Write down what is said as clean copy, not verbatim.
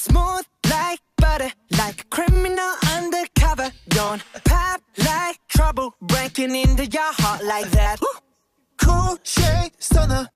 Smooth like butter, like a criminal undercover. Don't pop like trouble, breaking into your heart like that. Cool shade stunner,